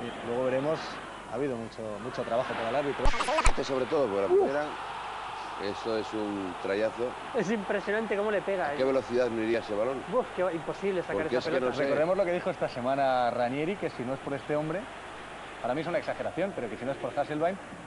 Luego veremos, ha habido mucho trabajo para el árbitro. Sobre todo, porque la primera, eso es un trayazo. Es impresionante cómo le pega. ¿A qué velocidad no iría ese balón? Uf, qué imposible sacar Porque esa es que pelota. no sé. Recordemos lo que dijo esta semana Ranieri, que si no es por este hombre, para mí es una exageración, pero que si no es por Hasselbaink,